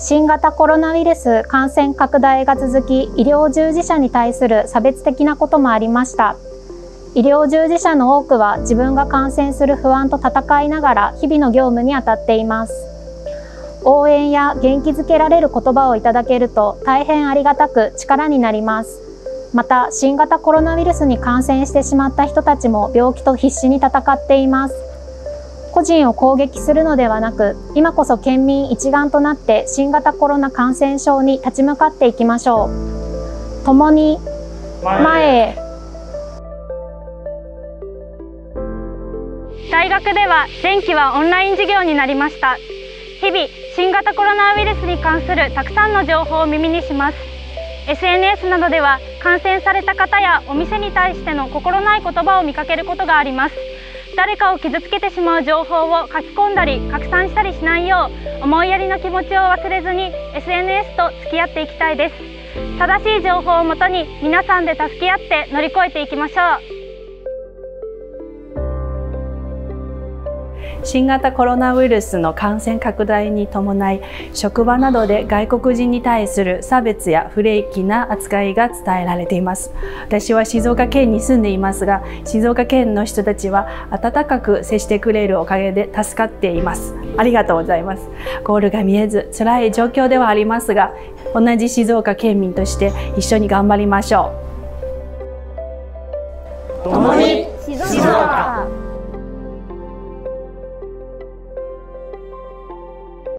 新型コロナウイルス感染拡大が続き、医療従事者に対する差別的なこともありました。医療従事者の多くは自分が感染する不安と戦いながら日々の業務に当たっています。応援や元気づけられる言葉をいただけると大変ありがたく力になります。また、新型コロナウイルスに感染してしまった人たちも病気と必死に戦っています。個人を攻撃するのではなく、今こそ県民一丸となって新型コロナ感染症に立ち向かっていきましょう。共に前へ。 大学では前期はオンライン授業になりました。日々、新型コロナウイルスに関するたくさんの情報を耳にします。SNS などでは感染された方やお店に対しての心ない言葉を見かけることがあります。誰かを傷つけてしまう情報を書き込んだり拡散したりしないよう、思いやりの気持ちを忘れずに SNS と付き合っていきたいです。正しい情報をもとに皆さんで助け合って乗り越えていきましょう。 新型コロナウイルスの感染拡大に伴い、職場などで外国人に対する差別や不礼儀な扱いが伝えられています。私は静岡県に住んでいますが、静岡県の人たちは温かく接してくれるおかげで助かっています。ありがとうございます。ゴールが見えず辛い状況ではありますが、同じ静岡県民として一緒に頑張りましょう。